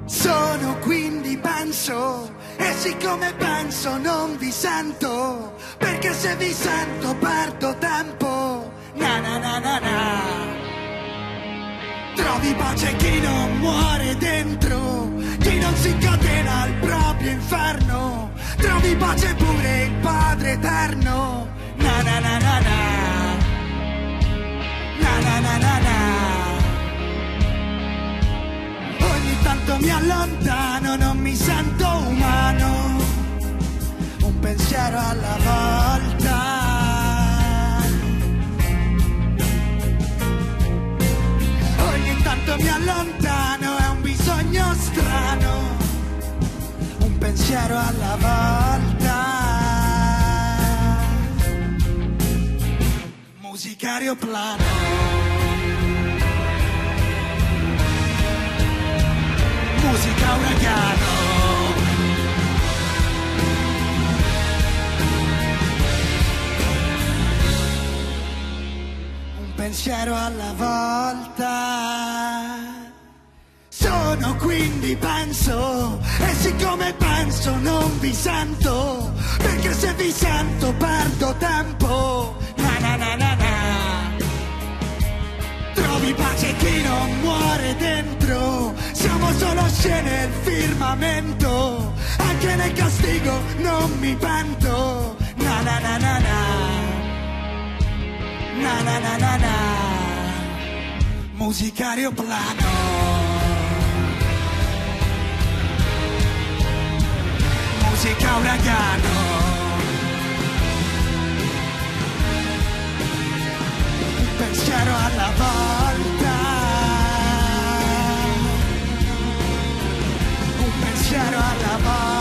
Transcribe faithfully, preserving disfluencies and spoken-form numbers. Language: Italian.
Sono quindi penso, e siccome penso non vi sento, perché se vi sento perdo tempo. Na na na na na. Trovi pace chi non muore dentro, chi non si incatena al proprio inferno. Trovi pace pure il Padre Eterno. Na na na na na. Na na na na na. Ogni tanto mi allontano, non mi sento umano, un pensiero alla volta. Ogni tanto mi allontano, è un bisogno strano, un pensiero alla volta. Musica aeroplano. Musica uragano. Un pensiero alla volta. Sono quindi penso, e siccome penso non vi sento, perché se vi sento perdo tempo. Na na na na na. Trovi pace chi non muore dentro, siamo solo scene e il firmamento, anche nel castigo non mi pento. Na na na na na. Na na na na na. Musica aeroplano. Musica uragano. Pensiero alla volta, un pensiero alla volta.